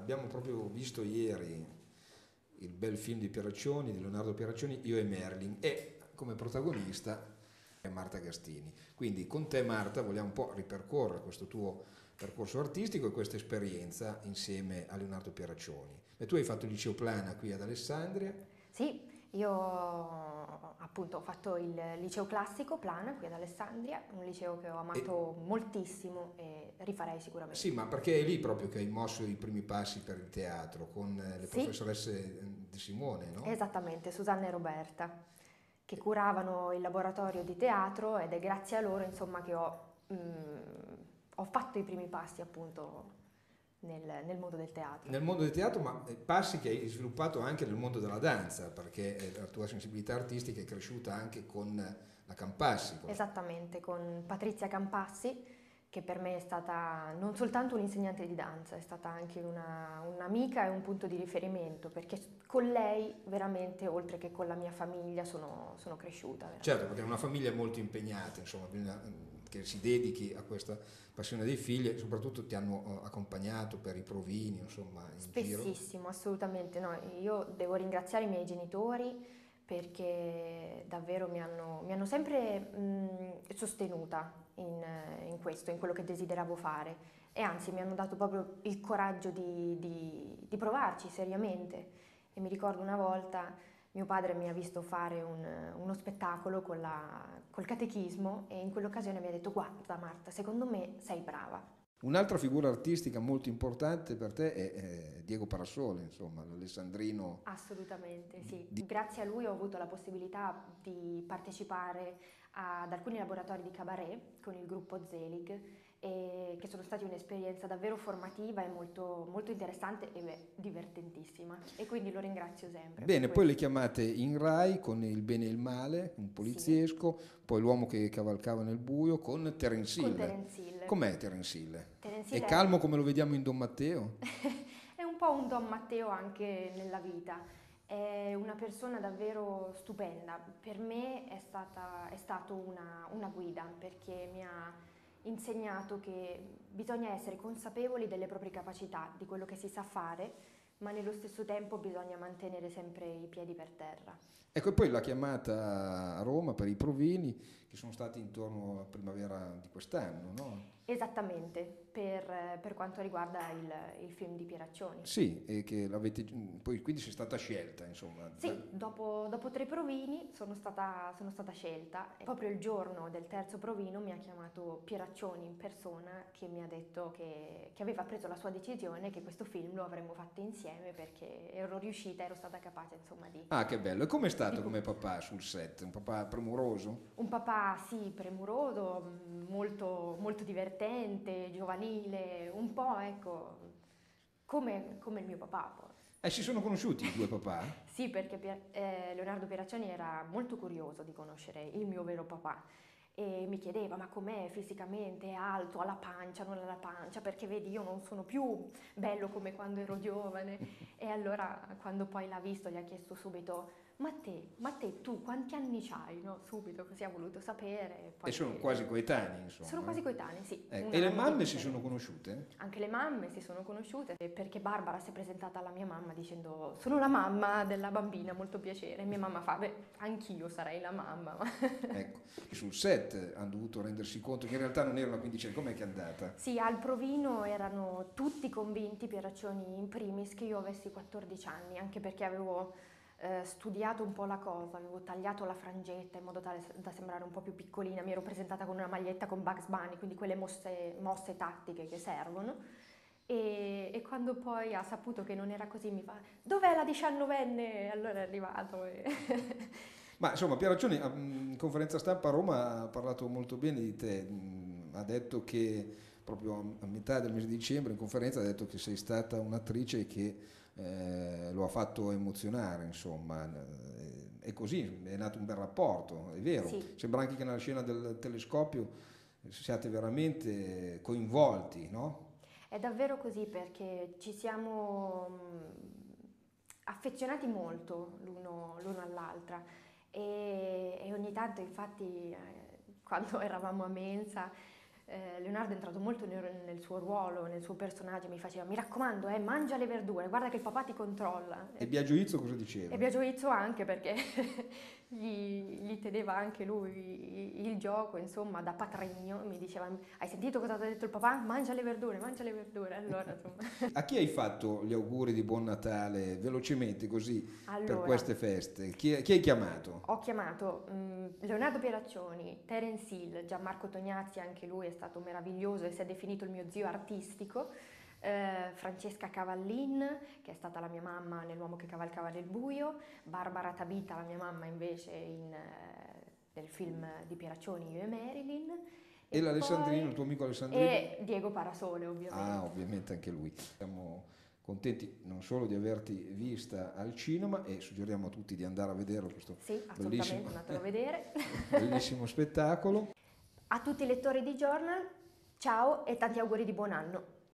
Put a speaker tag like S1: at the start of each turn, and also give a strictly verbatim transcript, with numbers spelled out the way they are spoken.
S1: abbiamo proprio visto ieri il bel film di Pieraccioni, di Leonardo Pieraccioni, Io e Merlin, e come protagonista è Marta Gastini. Quindi con te, Marta, vogliamo un po' ripercorrere questo tuo percorso artistico e questa esperienza insieme a Leonardo Pieraccioni. E tu hai fatto il liceo Plana qui ad Alessandria?
S2: Sì, io appunto ho fatto il liceo classico Plana qui ad Alessandria, un liceo che ho amato
S1: E,
S2: moltissimo e rifarei
S1: sì,
S2: sicuramente.
S1: ma perché è lì proprio che hai mosso i primi passi per il teatro con le
S2: Sì,
S1: professoresse di Simone, no?
S2: esattamente, Susanna e Roberta, che curavano il laboratorio di teatro ed è grazie a loro, insomma, che ho, mm, ho fatto i primi passi appunto nel, nel mondo del teatro.
S1: Nel mondo del teatro, ma eh, passi che hai sviluppato anche nel mondo della danza, perché eh, la tua sensibilità artistica è cresciuta anche con la Campassi. Con la...
S2: Esattamente, con Patrizia Campassi, che per me è stata non soltanto un'insegnante di danza, è stata anche una, un'amica e un punto di riferimento, perché con lei veramente, oltre che con la mia famiglia, sono, sono cresciuta
S1: Certo,
S2: veramente.
S1: perché è una famiglia molto impegnata, insomma, bisogna mm, che si dedichi a questa passione dei figli e soprattutto ti hanno eh, accompagnato per i provini, insomma, in giro.
S2: Spessissimo, assolutamente no. Io devo ringraziare i miei genitori perché davvero mi hanno, mi hanno sempre mh, sostenuta in, in questo, in quello che desideravo fare e anzi mi hanno dato proprio il coraggio di, di- di provarci seriamente. E mi ricordo una volta mio padre mi ha visto fare un- uno spettacolo con la- col catechismo e in quell'occasione mi ha detto: guarda Marta, secondo me sei brava.
S1: Un'altra figura artistica molto importante per te è, è Diego Parasole, insomma, l'alessandrino
S2: Assolutamente,
S1: di,
S2: sì.
S1: di-
S2: Grazie a lui ho avuto la possibilità di partecipare ad alcuni laboratori di cabaret con il gruppo Zelig, e che sono stati un'esperienza davvero formativa e molto, molto interessante e beh, divertentissima. E quindi lo ringrazio sempre per
S1: Bene, poi le
S2: questo.
S1: chiamate in Rai con Il bene e il male, un
S2: Sì,
S1: poliziesco, poi L'uomo che cavalcava nel buio con Terence
S2: con
S1: Hill.
S2: Terence Hill.
S1: Com'è Terence Hill?
S2: Terence
S1: È
S2: Hill
S1: calmo
S2: è
S1: come lo vediamo in Don Matteo?
S2: È un po' un Don Matteo anche nella vita, è una persona davvero stupenda. Per me è stata, è stato una, una guida perché mi ha insegnato che bisogna essere consapevoli delle proprie capacità, di quello che si sa fare, ma nello stesso tempo bisogna mantenere sempre i piedi per terra.
S1: Ecco, e poi la chiamata a Roma per i provini che sono stati intorno a primavera di quest'anno, no?
S2: Esattamente, per, per quanto riguarda il, il film di Pieraccioni.
S1: Sì, e che l'avete, poi quindi sei stata scelta, insomma. da-
S2: Sì, dopo, dopo tre provini sono stata, sono stata scelta e proprio il giorno del terzo provino mi ha chiamato Pieraccioni in persona che mi ha detto che, che aveva preso la sua decisione, che questo film lo avremmo fatto insieme perché ero riuscita, ero stata capace insomma di,
S1: Ah, che bello. E com'è
S2: di
S1: stato come
S2: co-
S1: papà sul set? Un papà premuroso?
S2: un papà sì premuroso, mh, molto, molto divertente, giovanile, un po' ecco come, come il mio papà poi.
S1: Eh, si sono conosciuti i due papà?
S2: Sì, perché Pier- eh, Leonardo Pieraccioni era molto curioso di conoscere il mio vero papà e mi chiedeva: ma com'è fisicamente, è alto, ha la pancia, non ha la pancia, perché vedi io non sono più bello come quando ero giovane. E allora quando poi l'ha visto gli ha chiesto subito: ma te, ma te tu quanti anni c'hai? No? Subito così ha voluto sapere e
S1: E
S2: poi
S1: sono quasi coetanei,
S2: sono
S1: insomma.
S2: quasi coetanei, sì,
S1: Ecco.
S2: un
S1: E le
S2: anno di
S1: mamme si sono
S2: differenza.
S1: conosciute?
S2: Anche le mamme si sono conosciute perché Barbara si è presentata alla mia mamma dicendo: sono la mamma della bambina, molto piacere. E mia mamma fa: beh, anch'io sarei la mamma.
S1: Ecco. E sul set hanno dovuto rendersi conto che in realtà non era una quindicenne. Com'è che è andata?
S2: Sì, al provino erano tutti convinti, Pieraccioni in primis, che io avessi quattordici anni, anche perché avevo eh, studiato un po' la cosa, avevo tagliato la frangetta in modo tale da sembrare un po' più piccolina, mi ero presentata con una maglietta con Bugs Bunny, quindi quelle mosse, mosse tattiche che servono. E, e quando poi ha saputo che non era così mi fa: dov'è la diciannovenne? Allora è arrivato e...
S1: Ma insomma, Pieraccioni a- in conferenza stampa a Roma ha parlato molto bene di te, mh, ha detto che proprio a metà del mese di dicembre in conferenza ha detto che sei stata un'attrice che eh, lo ha fatto emozionare, insomma, Eh, è così, è nato un bel rapporto, è vero.
S2: Sì,
S1: Sembra anche che nella scena del telescopio siate veramente coinvolti, no?
S2: è davvero così perché ci siamo mh, affezionati molto l'uno, l'uno all'altra e, e ogni tanto infatti eh, quando eravamo a mensa eh, Leonardo è entrato molto nel, nel suo ruolo, nel suo personaggio, mi faceva mi raccomando, eh, mangia le verdure, guarda che il papà ti controlla.
S1: E Biagio Izzo cosa diceva?
S2: E Biagio Izzo anche perché gli, gli teneva anche lui il gioco, insomma, da patrigno, mi diceva hai sentito cosa ti ha detto il papà? Mangia le verdure, mangia le verdure, allora insomma.
S1: A chi hai fatto gli auguri di buon Natale velocemente così
S2: Allora,
S1: per queste feste? Chi, chi hai chiamato?
S2: Ho chiamato um, Leonardo Pieraccioni, Terence Hill, Gianmarco Tognazzi, anche lui è stato meraviglioso e si è definito il mio zio artistico, eh, Francesca Cavallin, che è stata la mia mamma nell'Uomo che cavalcava nel buio, Barbara Tabita, la mia mamma invece in, eh, nel film di Pieraccioni, Io e Marilyn.
S1: E, e l'Alessandrino,
S2: poi,
S1: il tuo amico Alessandrino?
S2: E Diego Parasole, ovviamente.
S1: Ah, ovviamente anche lui. Siamo contenti non solo di averti vista al cinema e suggeriamo a tutti di andare a vedere questo
S2: sì,
S1: bellissimo,
S2: andatelo a vedere.
S1: bellissimo spettacolo.
S2: A tutti i lettori di Journal, ciao e tanti auguri di buon anno.